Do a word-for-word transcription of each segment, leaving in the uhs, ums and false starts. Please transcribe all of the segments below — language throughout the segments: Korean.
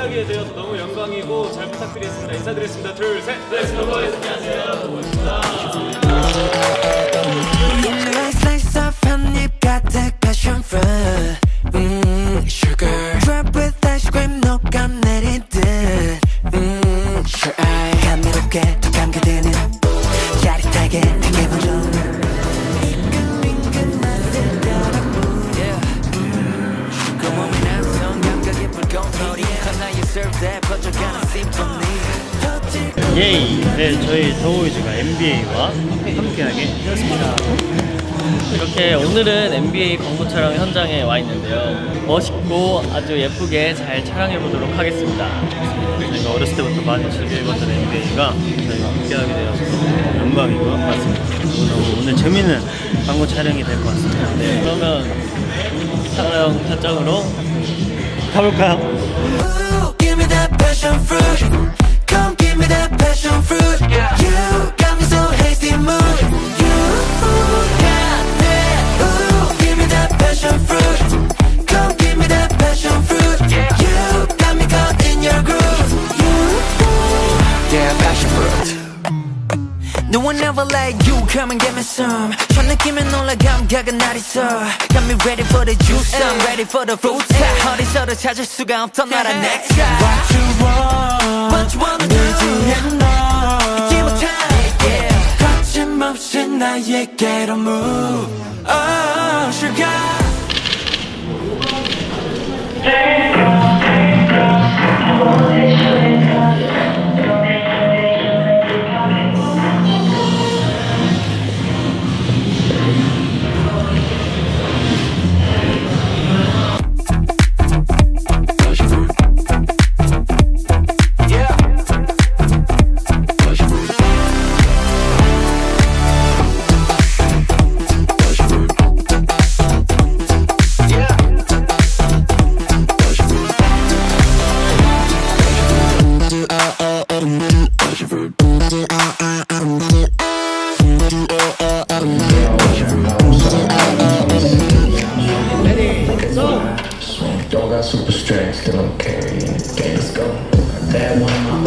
함께하게 되어서 너무 영광이고 잘 부탁드리겠습니다. 인사드리겠습니다. 둘, 셋. 렛츠 고 보이즈. 안녕하세요. 고맙습니다. 예이! 네, 저희 더보이즈가 엠비에이와 함께하게 되었습니다. 이렇게 오늘은 엠비에이 광고 촬영 현장에 와 있는데요. 멋있고 아주 예쁘게 잘 촬영해 보도록 하겠습니다. 저희가 어렸을 때부터 많이 즐겨봤던 엠비에이가 저희가 함께하게 되어서 영광이고 맞습니다. 너무 오늘 재밌는 광고 촬영이 될 것 같습니다. 네, 그러면 촬영 현장으로 가볼까요? Come give me that passion fruit. Yeah. You got me so hasty mood. You got that. Ooh, give me that passion fruit. Come give me that passion fruit. Yeah. You got me caught in your groove. You, yeah, passion fruit. No one ever like you. Come and get me some. 첫 느낌에 놀라 감각은 날 있어. Got me ready for the juice. I'm ready for the fruit. 어디서도 찾을 수가 없던 나라 next guy. What you want? What you wanna do? 잊지 못해. 거침없이 나에게로 move. Oh, sugar. Don't got super strength, still don't carry in the game. Let's go. That one, my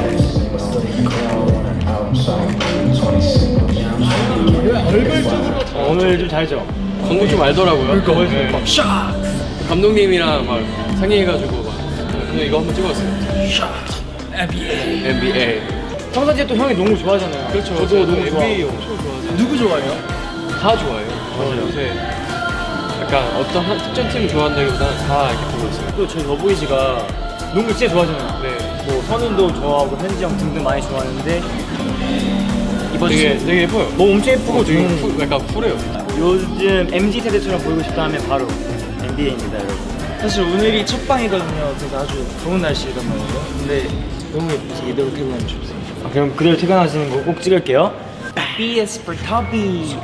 오늘 좀 잘죠? 광고 좀 알더라고요. 그러니까 네. 막 샥! 감독님이랑 막 상의해가지고 막 그냥 이거 한번 찍었어요. 샥! 엠비에이. 엠비에이. 평상시에 또 형이 농구 좋아하잖아요. 그렇죠. 저도 농구 엠비에이 좋아하고. 엄청 좋아하죠. 누구 좋아해요? 다 좋아해요. 맞아요. 요새 약간 어떤 한 특정 팀 좋아한다기보다는 다 이렇게 보고 있어요. 또 저희 더보이즈가 농구 진짜 좋아하잖아요. 네. 뭐 선우도 좋아하고 현지 형 등등 많이 좋아하는데 이번 되게 주 되게 예뻐요. 뭐 엄청 예쁘고 되게 좀 쿨, 약간 쿨해요. 요즘 엠지 세대처럼 보이고 싶다 하면 바로 엠비에이입니다, 여러분. 사실 오늘이 첫 방이거든요. 그래서 아주 좋은 날씨란 말이에요. 근데 너무 예쁘지. 이대로 퇴근하면 좋습니다. 아, 그럼 그대로 퇴근하시는 거 꼭 찍을게요. B is for Toby.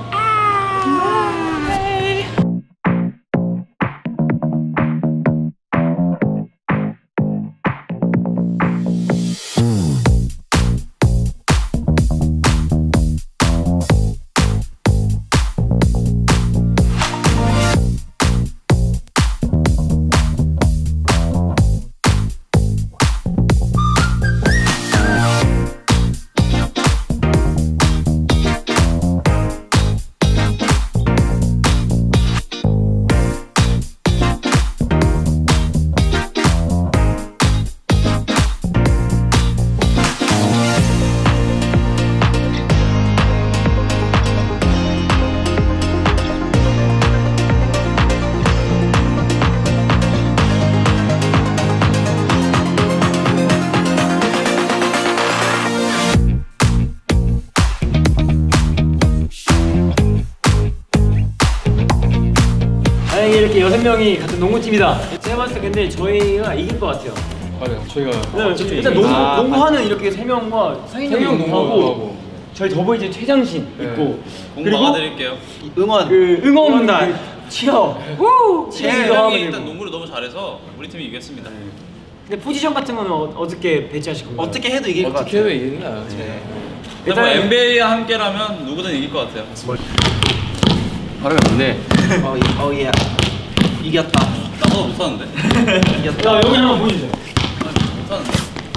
이렇게 여섯 명이 같은 농구팀이다. 제가 봤을 때 근데 저희가 이길 것 같아요. 맞아요. 저희가 네, 어, 일단 농구, 아, 농구하는 이렇게 세 명과 상인 세 명 농구하고 농구하고 저희 더보이즈 최장신 네. 있고 공 그리고 막아드릴게요. 응원 그 응원 그 치어 치어도 하면 일단 되고. 농구를 너무 잘해서 우리 팀이 이겼습니다. 네. 근데 포지션 같은 거는 어, 어떻게 배치하실 건가요? 어떻게 해도 이길 것 같아요. 어떻게 해도 이기나. 네. 일단 뭐 엠비에이와 함께라면 누구든 이길 것 같아요. 바람이 없네. 어, 어, 예. 이겼다. 나보다 못하는데? 이겼다. 야, 여기 한번 보여주세요.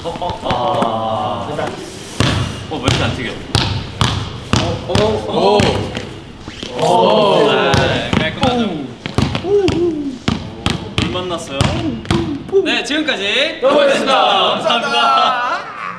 어, 왜 이렇게 안 튀겨? 오. 오. 네, 깔끔하죠. 물 만났어요. 네, 지금까지 더보이스입니다. 감사합니다.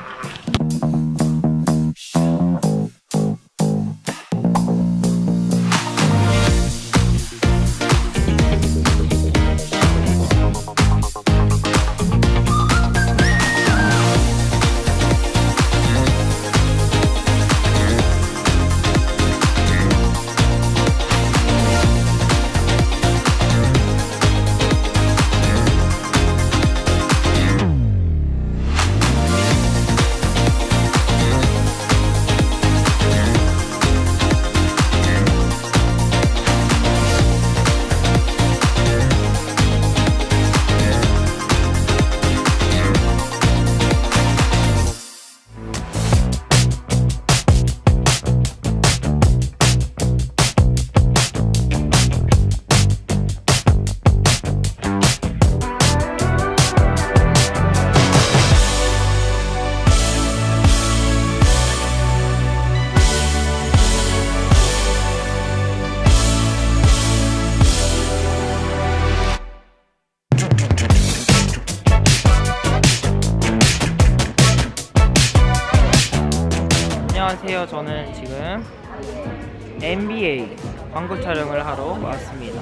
안녕하세요. 저는 지금 엔비에이 광고 촬영을 하러 왔습니다.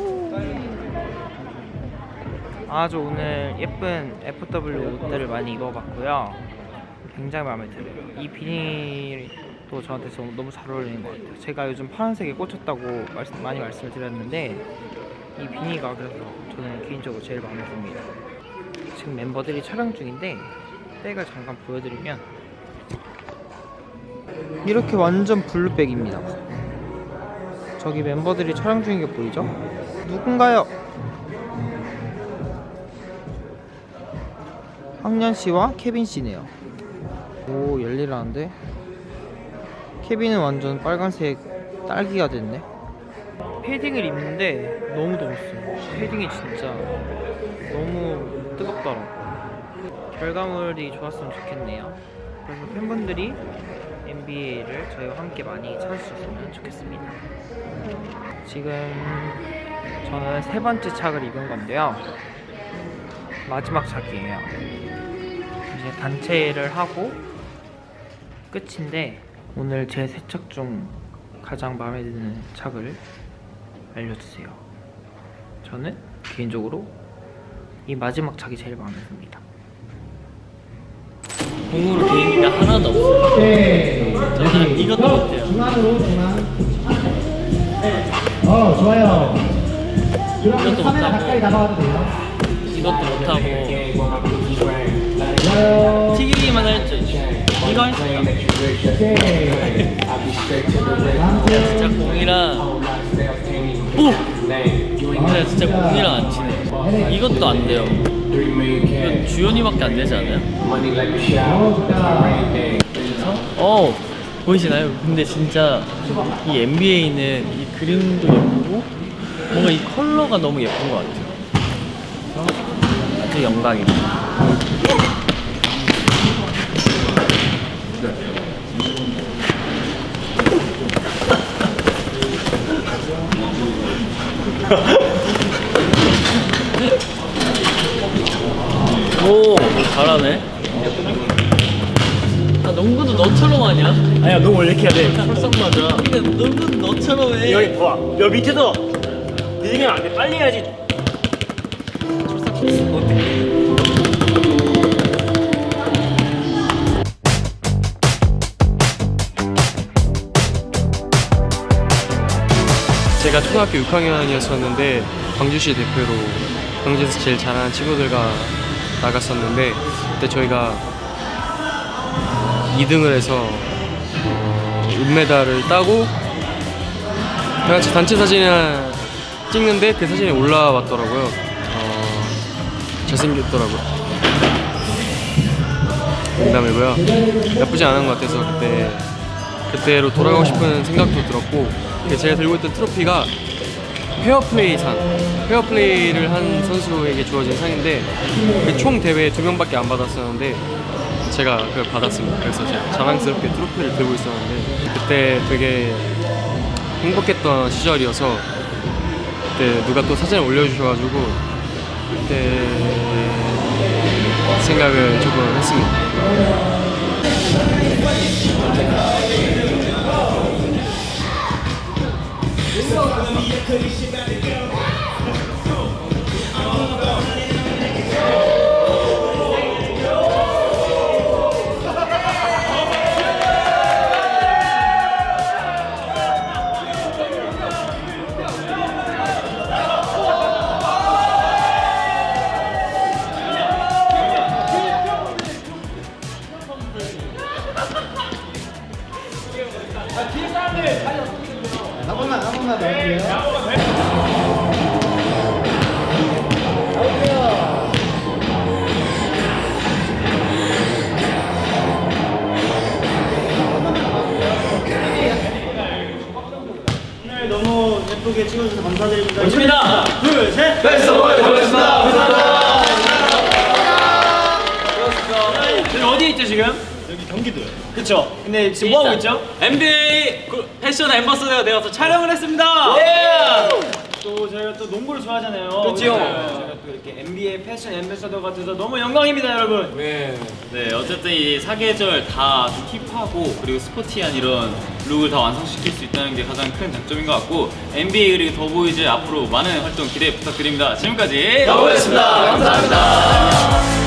아주 오늘 예쁜 에프더블유 옷들을 많이 입어봤고요. 굉장히 마음에 들어요. 이 비닐도 저한테 너무 잘 어울리는 것 같아요. 제가 요즘 파란색에 꽂혔다고 말씀, 많이 말씀을 드렸는데 이 비니가 그래서 저는 개인적으로 제일 마음에 듭니다. 지금 멤버들이 촬영 중인데 백을 잠깐 보여드리면 이렇게 완전 블루백입니다. 저기 멤버들이 촬영 중인 게 보이죠? 누군가요? 황년씨와 케빈씨네요. 오, 열일하는데? 케빈은 완전 빨간색 딸기가 됐네. 패딩을 입는데 너무 더웠어요. 패딩이 진짜 너무 뜨겁더라고요. 결과물이 좋았으면 좋겠네요. 그래서 팬분들이 엔비에이를 저희와 함께 많이 찾아주셨으면 좋겠습니다. 지금 저는 세 번째 착을 입은 건데요. 마지막 착이에요. 이제 단체를 하고 끝인데 오늘 제 세 착 중 가장 마음에 드는 착을 알려주세요. 저는 개인적으로 이 마지막 착이 제일 마음에 듭니다. 공으로 개인기가 하나도 없어요. 네. 저는 이것도 못해요. 중앙으로 중앙. 어, 좋아요. 이것도 카메라 못하고 가까이 나가도 돼요. 이것도 못하고 좋아요. 튀기기만 할 줄. 이거 할 수 있어요. 오케이. 진짜 공이랑 오! 근데 진짜 공이랑 안 치네. 이것도 안 돼요. 이거 주연이밖에 안 되지 않아요? 어, 좋다. 어, 보이시나요? 근데 진짜 이 엔비에이는 이 그림도 예쁘고 뭔가 이 컬러가 너무 예쁜 것 같아요. 아주 영광입니다. 오, 잘하네. 아, 농구도 너처럼 하냐? 아니야, 너 원래 이렇게 해야 돼. 설상 맞아. 근데 농구도 너처럼 해. 여기 봐봐. 여 밑에서 니들이 안 돼. 빨리 해야지. 제가 초등학교 육 학년이었었는데 광주시 대표로 광주에서 제일 잘하는 친구들과 나갔었는데 그때 저희가 이 등을 해서 어, 은메달을 따고 다 같이 단체 사진을 찍는데 그 사진이 올라왔더라고요. 어, 잘생겼더라고요. 농담이고요. 나쁘지 않은 것 같아서 그때 그때로 돌아가고 싶은 생각도 들었고 제가 들고 있던 트로피가 페어플레이상, 페어플레이를 한 선수에게 주어진 상인데 그 총 대회에 두 명밖에 안 받았었는데 제가 그걸 받았습니다. 그래서 제가 자랑스럽게 트로피를 들고 있었는데 그때 되게 행복했던 시절이어서 그때 누가 또 사진을 올려주셔가지고 그때 생각을 조금 했습니다. 한 번만 한 번만 더 할게요. 오늘 너무 예쁘게 찍어주셔서 감사드립니다. 좋습니다. 둘, 셋. 베스트 오브 고맙습니다. 감사합니다. 저희 어디에 있죠 지금? 여기 경기도요. 그쵸? 근데 지금 뭐 하고 있죠? 엠비에이 패션 앰버서더가 되어서 촬영을 했습니다. 또 저희가 또 농구를 좋아하잖아요. 그렇죠. 저희가 또 이렇게 엠비에이 패션 앰버서더가 돼서 너무 영광입니다, 여러분. 네. 네, 어쨌든 이 사계절 다 좀 힙하고 그리고 스포티한 이런 룩을 다 완성시킬 수 있다는 게 가장 큰 장점인 것 같고 엠비에이 그리고 더보이즈 앞으로 많은 활동 기대 부탁드립니다. 지금까지 더보이즈였습니다. 감사합니다.